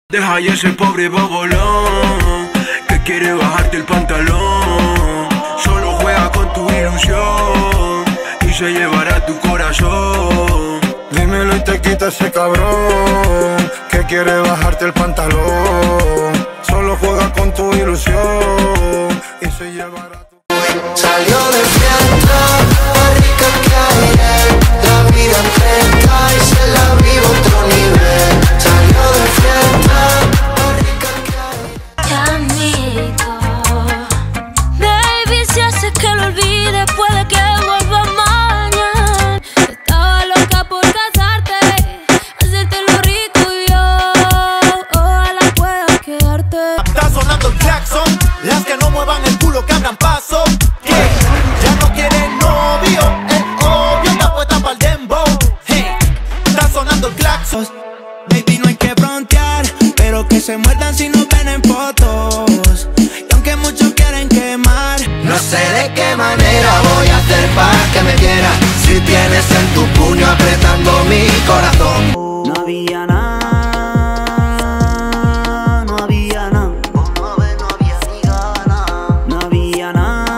Deja ya ese pobre bobolón que quiere bajarte el pantalón. Solo juega con tu ilusión y se llevará tu corazón. Dímelo y te quita ese cabrón que quiere bajarte el pantalón. Solo juega con tu ilusión y se llevará tu... Salió de fiesta, más rica que ayer. La vida enfrenta y se la vive otro nivel. Salió de fiesta, más rica que ayer. Amito, baby, si haces que lo olvide, puede que vuelva mañana. Estaba loca por casarte, hacerte lo rico y yo, ojalá puedas quedarte. Está sonando el claxon, las que no muevan el culo que abran paso. Que ya no quieren novio, es obvio, está puesta pa'l dembow. Hey, está sonando el claxon. Baby, no hay que frontear, pero que se muerdan si nos ven en fotos. Y aunque muchos quieren quemar, No sé de qué manera voy a hacer para que me quieras. Si tienes en tu puño apretando mi corazón. no había nada, no había nada, no había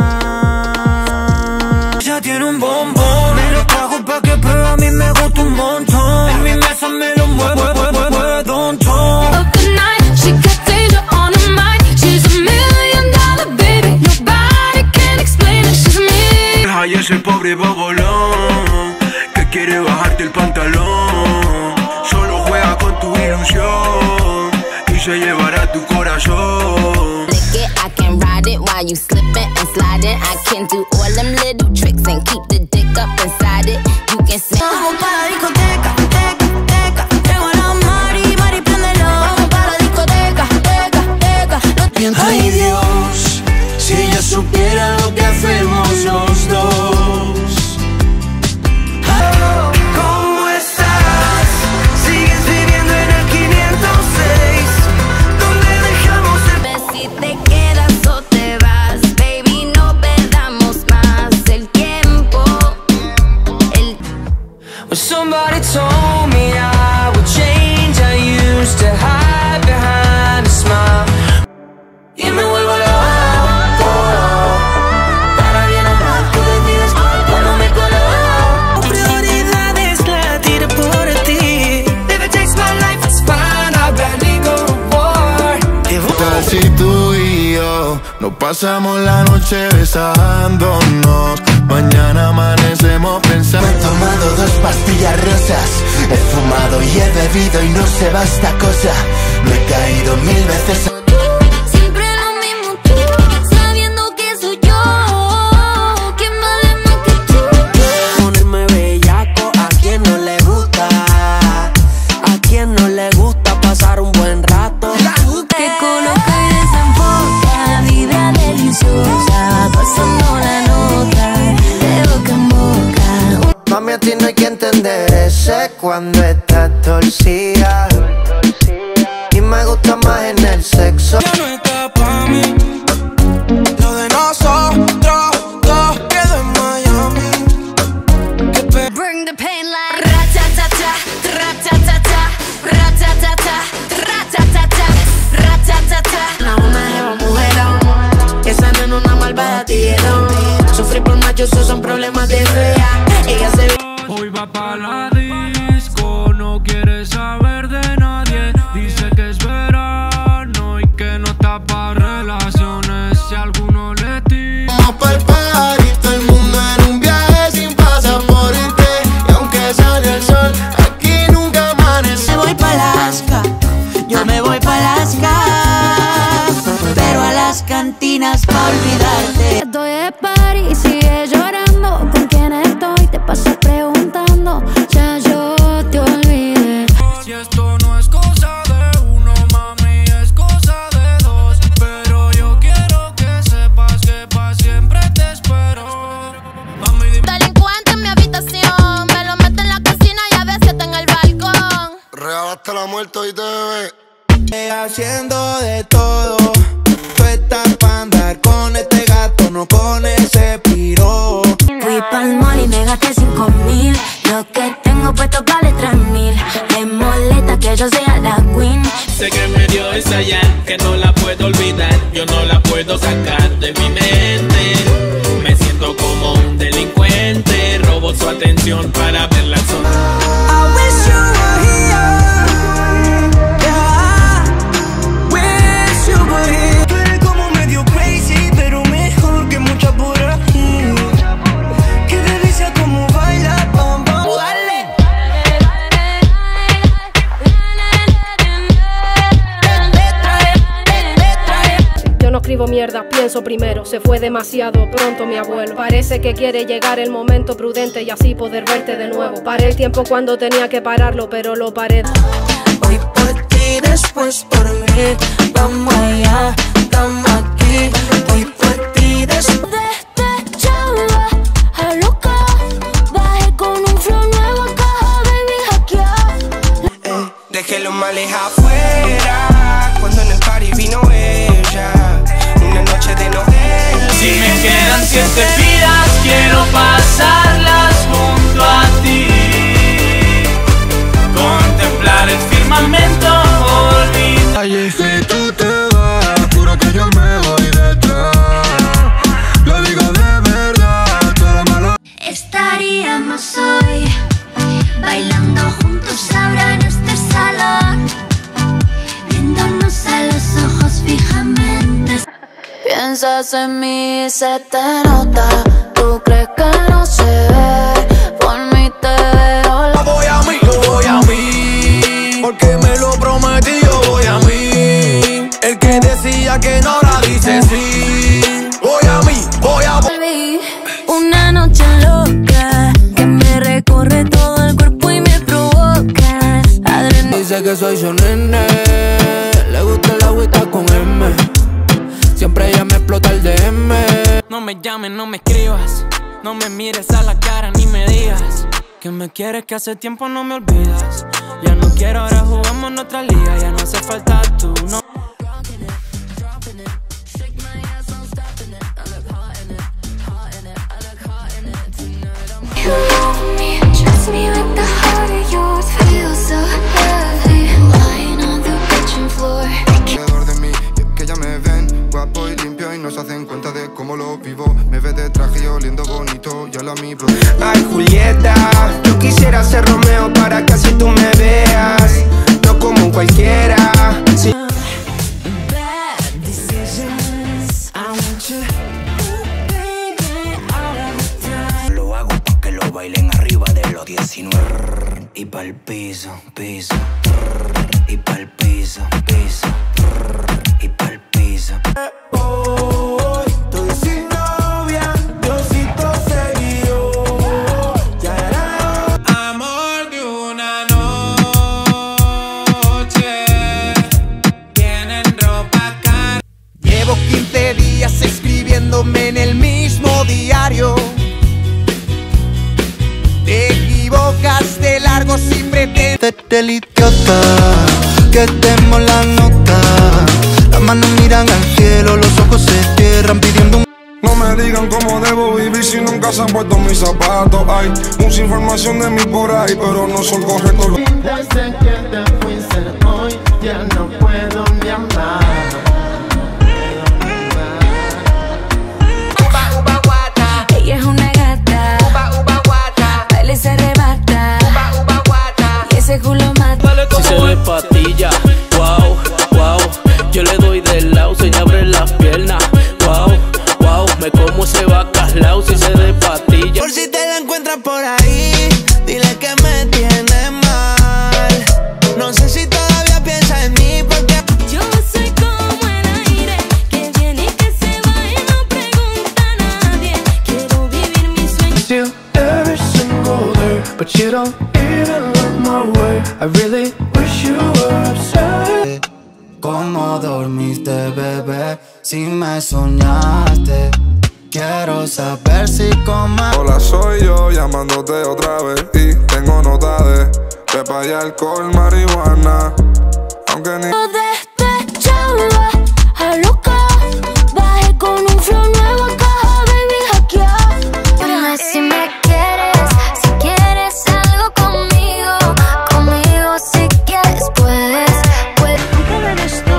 nada. Ya tiene un bombón, me lo trajo pa' que pruebe, a mí me gusta un montón. En mi mesa me lo mueve, don ton. Of the night, she got danger on her mind. She's $1 million, baby. Nobody can explain it. She's me. Deja ya ese pobre bobolón que quiere bajarte el pantalón. Solo juega con tu ilusión y se llevará tu corazón. Lick it, I can ride it while you slipping and sliding. I can do all them little tricks and keep the dick up inside it. You can say Vamos para la discoteca, teca, teca. Traigo a la Mari, Mari, préndelo. Vamos para la discoteca, teca, teca. Ay Dios, si ella supiera lo que hacemos los dos. ¿Cómo estás? ¿Sigues viviendo en el 506? ¿Dónde dejamos el... Ve si te quedas o te vas, baby, no perdamos más el tiempo. Well, somebody told me I would change. I used to hide behind a smile. Y me vuelvo loco. Para bien o mal, tú decides cuando me coloco. Prioridades latir por ti. If it takes my life, it's fine. I'll barely go to war. Tal si tú y yo nos pasamos la noche besándonos, mañana amanecemos pensando. He tomado 2 pastillas rosas, he fumado y he bebido y no se va esta cosa. Me he caído 1000 veces. Siempre lo mismo tú, sabiendo que soy yo. ¿Quién vale más que tú? Ponerme bellaco, a quien no le gusta. A quien no le gusta pasar un buen rato. Que coloca y desenfoca, vibra deliciosa, pasando la nota, de boca en boca. Mami, a ti no hay que entender ese cuando estás torcida. Y me gusta más en el sexo. Ya no está pa' mí. Lo de nosotros dos quedó en Miami. Bring the pain like ratatata, ratatata, ratatata, ratatata, ratatata. una jeva mujerón, esa no es una malvada tijerón. Sufrir por machos, esos son problemas de fea. Ella se ve. Hoy va pa' la disco, no quiere saber de nadie. Dice que es verano y que no está pa' relaciones. Si alguno le tira. Vamos pa'l party, todo el mundo en un viaje sin pasaporte. Y aunque sale el sol, aquí nunca amanece. Me voy pa' Alaska, yo me voy pa' Alaska, pero a las cantinas pa' olvidarte. Estoy de party y sigue llorando. ¿Con quién estoy? Te pasas preguntando. Ya yo te olvidé. Si esto no es cosa de uno, mami, es cosa de dos. Pero yo quiero que sepas que pa' siempre te espero. Mami, dime. Delincuente en mi habitación, me lo meto en la cocina y a veces está en el balcón. Real hasta la muerte y te bebé. Haciendo de todo, tú estás pa' andar con este gato, no con ese piro. Fui pa'l mall y me gasté 5.000. Lo que tengo puesto vale 3.000. Me molesta que yo sea la queen. Sé que me dio esa señal que no la puedo olvidar. Yo no la puedo sacar de mi mente. Me siento como un delincuente. Robo su atención para verla sonar. I wish you were here. Yeah, I wish you were here. Tú eres como medio crazy, pero mejor que mucha por ahí. Qué delicia como baila, bam, bam. Dale. Yo no escribo mierda, pienso primero. Se fue demasiado pronto mi abuelo. Parece que quiere llegar el momento prudente y así poder verte de nuevo. Paré el tiempo cuando tenía que pararlo, pero lo paré. Hoy por ti, después por mí. Vamos allá, estamos aquí. Hoy por ti, después. Despechada, a loca. Bajé con un flow nuevo acá, baby, hackear. Dejé los males afuera cuando en el party vino ella. Una noche de novela. Si me quedan 7 vidas, quiero pasarlas junto a ti. Contemplar el firmamento, olvidar. Ay, si tú te vas, juro que yo me voy detrás. Lo digo de verdad, todo lo malo. Estaríamos hoy bailando juntos ahora en este salón, viéndonos a los ojos fijamente. Piensas en mí y se te nota. Tú crees que no se ve, por mí te veo. Yo voy a mí, yo voy a mí, porque me lo prometí, yo voy a mí. El que decía que no la dice sí. Voy a mí, voy a mí. Una noche loca que me recorre todo el cuerpo y me provoca. Dice que soy su nene, le gusta el agüita con M. Siempre ella me explota el DM. No me llames, no me escribas. No me mires a la cara ni me digas que me quieres, que hace tiempo no me olvidas. Ya no quiero, ahora jugamos en otra liga. Ya no hace falta tú, no. You love me, trust me with the heart of yours. Feels so heavy, lying on the kitchen floor. Alrededor de mí, y es que ya me ven guapo y limpio y no se hacen cuenta de cómo lo vivo. Me ves de traje y oliendo bonito, ya lo mi bro. Ay, Julieta, yo quisiera ser Romeo para que así tú me veas. No como un cualquiera. Sí. Bad decisions, I want you, baby, all of the time. Lo hago pa' que lo bailen arriba de los 19. Y pa'l piso, piso. Y pa'l piso, piso. Y pa'l piso. Hoy estoy sin novia, Diosito seguido. Ya era amor de una noche. Tienen ropa cara. Llevo 15 días escribiéndome en el mismo diario. Te equivocas de largo sin pretender. El idiota, que demos la nota. Las manos miran al cielo, los ojos se cierran pidiendo un... No me digan cómo debo vivir si nunca se han puesto mis zapatos. Hay mucha información de mí por ahí, pero no son correctos. Desde que te fuiste hoy, ya no puedo ni amar. Ella es una gata, baila y se arrebata, y ese culo mata. Si se ve patilla, wow, wow. Yo le doy del lado, se me abre las piernas, wow, wow. Me como ese bacalao si se de patilla. Por si te la encuentras por ahí, dile que me tiene mal. No sé si todavía piensa en mí porque Yo soy como el aire que viene y que se va y no pregunta a nadie. Quiero vivir mi sueño. Still every single day, but you don't even look my way. I really wish you were upset. ¿cómo dormiste, bebé? Si me soñaste, quiero saber si como... Hola, soy yo llamándote otra vez y tengo nota de pepa y alcohol, marihuana. Aunque ni... Despechada, a loca. Bajé con un flow nuevo acá, baby, hackear. Dime si me quieres, si quieres algo conmigo. Conmigo si quieres puedes. Aunque me des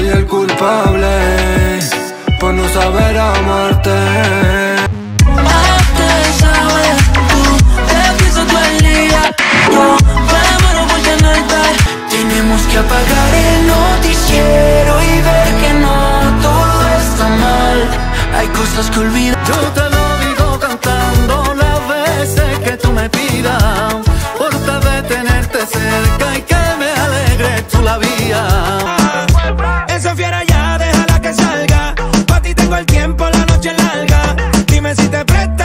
soy el culpable por no saber amarte. Tenemos que apagar el noticiero y ver que no todo está mal. Hay cosas que olvidar. Yo te lo digo cantando las veces que tú me pidas, por tal vez tenerte cerca y que me alegre tú la vida. Esa fiera ya, déjala que salga. Pa' ti tengo el tiempo, la noche larga. Dime si te prestas.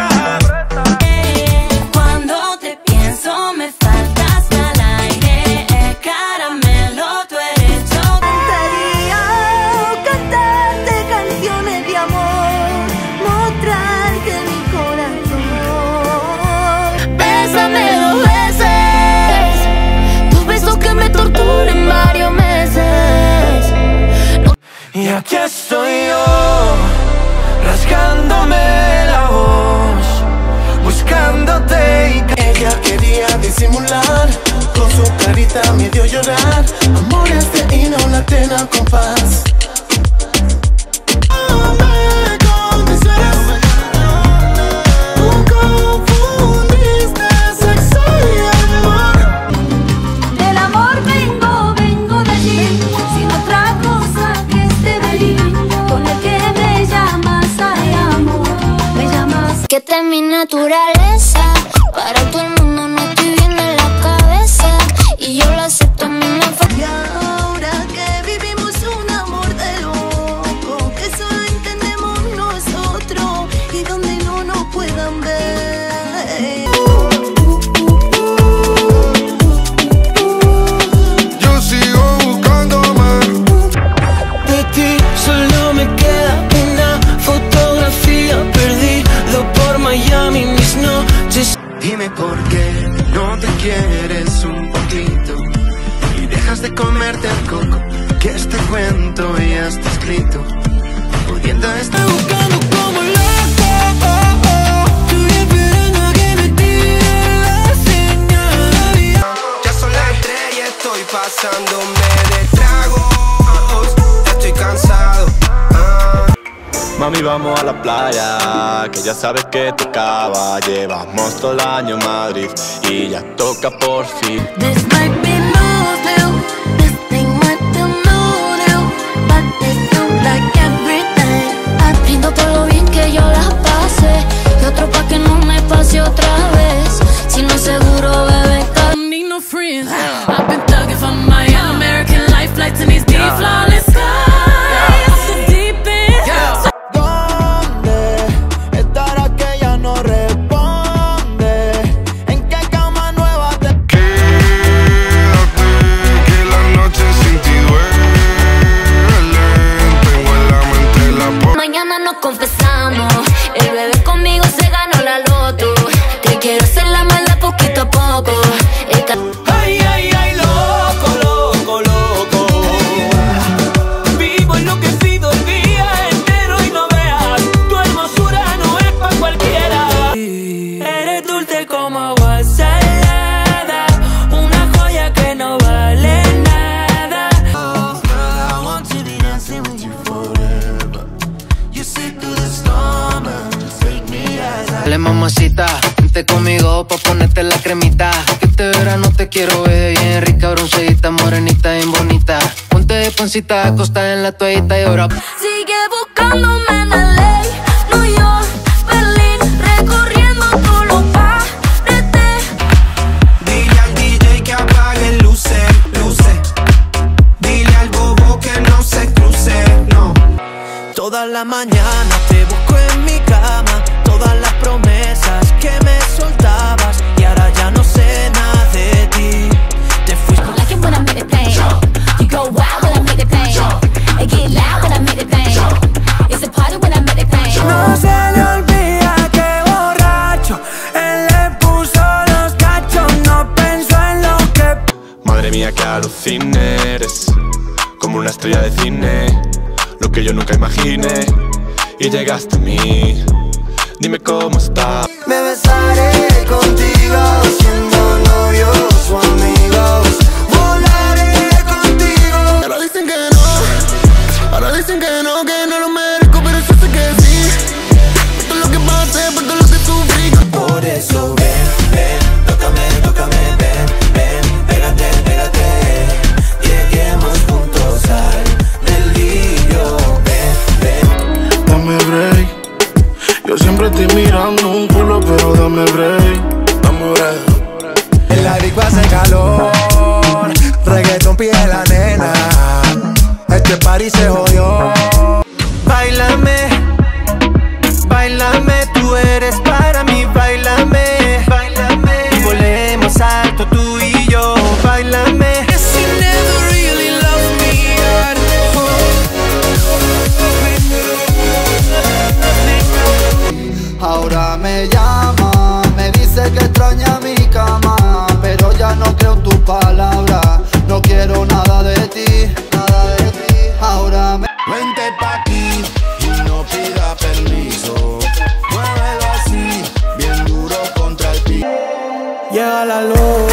Cuando te pienso me faltas al aire. Caramelo, tú eres yo. Cantaría cantarte canciones de amor, mostrarte mi corazón. Bésame 2 veces, 2 besos que me torturen varios meses. Y aquí estoy yo, rasgándome la voz, buscándote y Ella quería disimular, con su carita me dio llorar. Amores de hino, la tena compás. Del amor vengo de allí, sin otra cosa que este delín con el que me llamas, ay amor, me llamas. Que esta es mi naturaleza, para todo el mundo no estoy bien en la cabeza y yo lo acepto a mí me Y ahora que vivimos un amor de loco, que solo entendemos nosotros y donde no nos puedan ver. Yo sigo buscándome. De ti solo me queda una fotografía, perdido por Miami mis noches. Dime por qué no te quieres un poquito y dejas de comerte el coco, que este cuento ya está escrito, pudiendo estar Buscando como loco, estoy esperando a que me tire la señal. Ya son las 3 y estoy pasándome de tragos, ya estoy cansado. Mami, vamos a la playa, que ya sabes que tocaba. Llevamos todo el año en Madrid y ya toca por fin. This might be new, this thing might be new, but they don't like everything. Abrindo todo lo bien que yo las pase y otro pa' que no me pase otra vez. Si no seguro, bebé, Don't need no friends. I've been thugging for my American life, flights in these deep flawless skies. Off the deep end. ¿Dónde estará que ya no responde? ¿En qué cama nueva te... Quédate, que la noche sin ti duele. Tengo en la mente la mañana nos confesamos. El bebé conmigo se ganó la loto. Que quiero hacer la maldad poquito a poco. Ay, ay, ay, loco, loco, loco. Vivo enloquecido el día entero y no veas, tu hermosura no es pa' cualquiera. Eres dulce como agua salada, una joya que no vale nada. I want to be dancing with you forever. You see through the storm and take me as I... Dale mamacita, vente conmigo pa' ponerte la cremita. Que este verano te quiero ver bien rica, bronceadita, morenita, bien bonita. Ponte de pancita, acostada en la toallita y ahora Sigue buscándome en LA, New York, Berlín, recorriendo todos los bares. Dile al DJ que apague luces, luces. Dile al bobo que no se cruce, no. Toda la mañana te busco en mi cama, todas las promesas que me soltabas y ahora ya no sé nada de ti. Te fuiste. Like it when I make it pain. You go wild when I make it pain. It get loud when I make it pain. It's a party when I make it pain. No se le olvida que borracho él le puso los cachos, no pensó en lo que... Madre mía, que alucine, eres como una estrella de cine, lo que yo nunca imaginé, y llegaste a mí. Dime cómo estás. Me besaré contigo, siendo novios o amigos. Volaré contigo. Pero dicen que no, dicen que no lo merezco, pero yo sé que sí. Por todo lo que pasé, por todo lo que sufrí. Por eso ven, ven, tócame, tócame, ven, ven, pégate, pégate. Lleguemos juntos al delirio. Ven, ven. Dame break. Yo siempre estoy mirando un culo, pero dame break. Dame break. En la disco hace calor, reggaetón pide la nena. Este party se jodió. Báilame, báilame, tú eres para mí, báilame, báilame. Y volemos alto tú y yo, báilame. Ahora me llama, me dice que extraña mi cama, pero ya no creo en tus palabras, no quiero nada de ti, nada de ti. Ahora me... Vente pa' aquí y no pida permiso. Muévelo así, bien duro contra el piso. Llega la luz,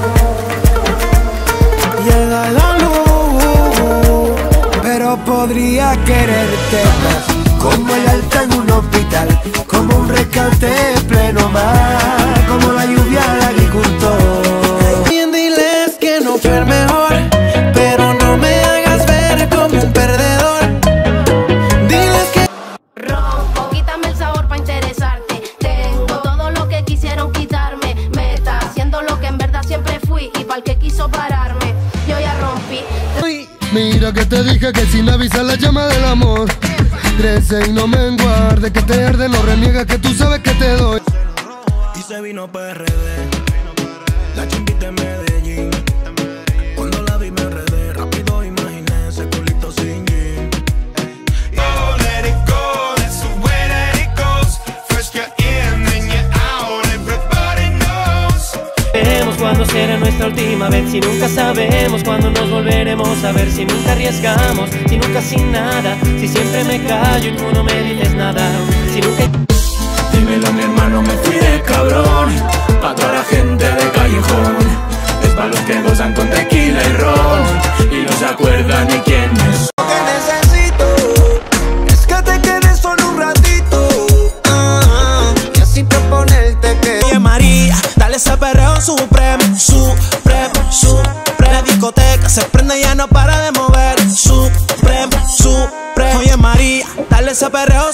llega la luz, pero podría quererte más, como el alta en un hospital, como un rescate pleno mar, como la lluvia al agricultor. Bien, diles que no fue el mejor, pero no me hagas ver como un perdedor. Diles que Rompo, quítame el sabor pa' interesarte. Tengo todo lo que quisieron quitarme. Me está haciendo lo que en verdad siempre fui. Y pa'l que quiso pararme, yo ya rompí. Mira que te dije que sin avisar la llama del amor crece y no me enguarde, que te arde, no reniegas que tú sabes que te doy. y se vino PRD, la chimbita de Medellín. Cuando la vi me enredé, rápido imaginé ese culito sin jean. Oh, let it go, that's the way that it goes. First you're in, then you're out, everybody knows. Sabemos cuándo será nuestra última vez, si nunca sabemos cuándo nos volveremos a ver, si nunca arriesgamos, si nunca sin nada, si siempre me callo y tú no me dices nada, si nunca... Dímelo mi hermano, me fui de cabrón, pa' toda la gente de callejón. Es pa' los que gozan con tequila y ron, y no se acuerdan ni quién es. Lo que necesito es que te quedes solo un ratito, y así te ponerte que... Oye María, dale ese perreo supremo, supremo, supremo. La discoteca se prende y ya no para de mover, supremo, supremo. Oye María, dale ese perreo.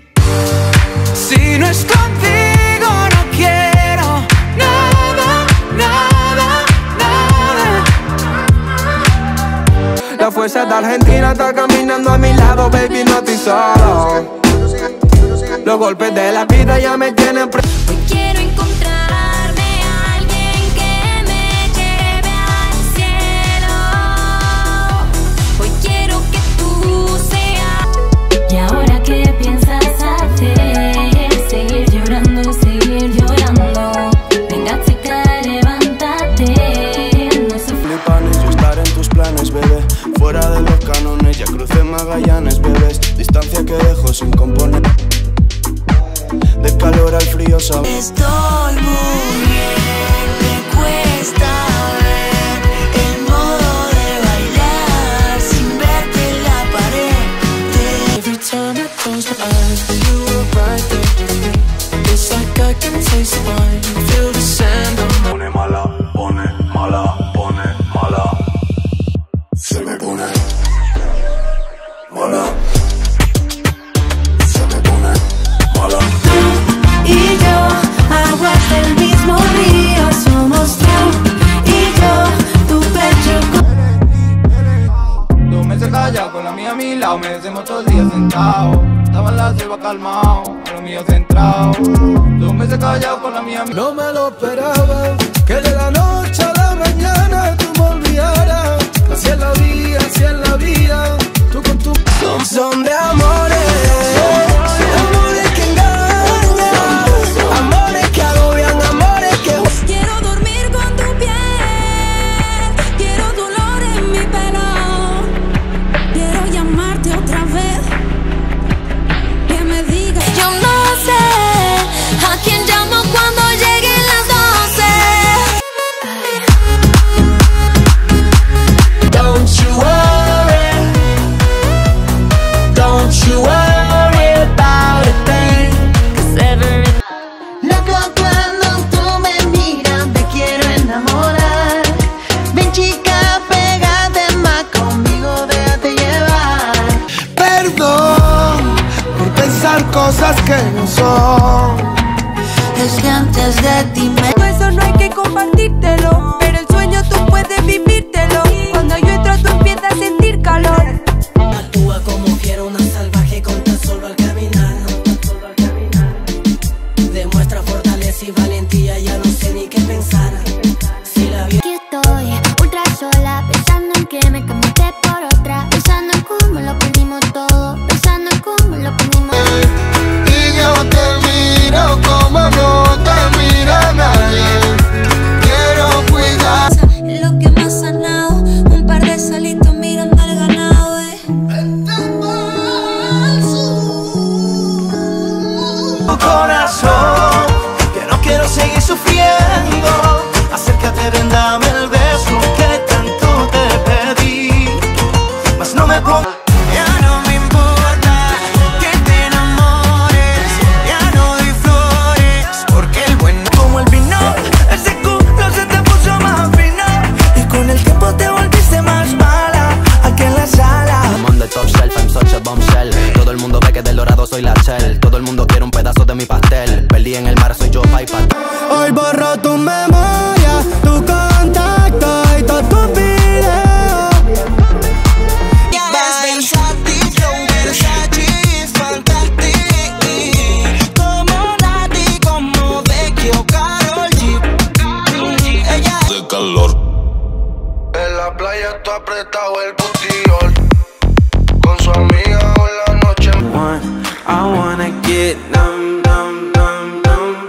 Si no es contigo no quiero nada, nada, nada. La fuerza de Argentina está caminando a mi lado, baby, no estoy solo. Los golpes de la vida ya me tienen Hoy quiero encontrarme a alguien que me lleve al cielo. Hoy quiero que tú seas. ¿Y ahora qué piensas hacer? Seguir llorando, seguir llorando. Venga chica, levántate. No se Flipan y yo estar en tus planes, bebé. Fuera de los cánones, ya crucé Magallanes, bebés. Distancia que dejo sin componer. Del calor al frío, sabes. Estoy muy bien, me cuesta ver el modo de bailar sin verte en la pared. Every time I close my eyes, you were right there with me. It's like I can taste the wine, feel the sand on my... Pone mala, pone mala, pone mala. Se me pone mala. Se me pone mala. Y yo, aguas del mismo río, somos tú y yo, tu pecho. Dos meses callado con la mía a mi lado, me decimos todos los días sentado. Estaba en la selva calmado, a lo mío centrado. 2 meses callado con la mía a mi lado. No me lo esperaba, que de la noche a la mañana tú me olvidaras. Así es la vida, así es la vida. Tú con tu... Son de amores, amores que engañan, amores que agobian, amores que... Quiero dormir con tu piel, quiero dolor en mi pelo, quiero llamarte otra vez, que me digas. Yo no sé a quién llamo cuando lleguen las 12. Don't you worry. cosas que no son. Es que antes de ti me... Eso no hay que compartírtelo, pero el sueño tú puedes vivírtelo. Cuando yo entro tú empiezas a sentir calor. Actúa como fiera, una salvaje con tan solo al caminar. Demuestra fortaleza y valentía, ya no sé ni qué pensar. Si la vi... Aquí estoy, ultra sola, pensando en que me cambiaste por otra, pensando en cómo lo perdimos todo, pensando en cómo lo perdimos. Y yo te miro como no te mira nadie. Quiero cuidar. Lo que me ha sanado, un par de salitos mirando al ganado, Tu corazón, que no quiero seguir sufriendo. Acércate, ven, dame el beso que tanto te pedí. Mas no me pongas. Ya no me importa que te enamores. Ya no doy flores, porque el buen como el vino, ese culo se te puso más fino. Y con el tiempo te volviste más mala aquí en la sala. I'm on the top shelf, I'm such a bombshell. Todo el mundo ve que del dorado soy la shell. Todo el mundo quiere un pedazo de mi pastel. Perdí en el mar, soy yo, Piper. Hoy borro tu memoria, tu contacto y todo tu video. Versátil, flow Versace, fantastic. Como Nati, como Vecchio, Karol G. Ella de calor. En la playa está apretado el botillón. Con su amiga o en la noche. I wanna get numb, numb, numb, numb.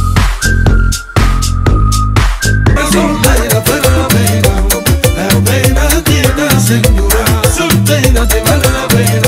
Soltera pero la pena tiene señora. Soltera te vale la pena.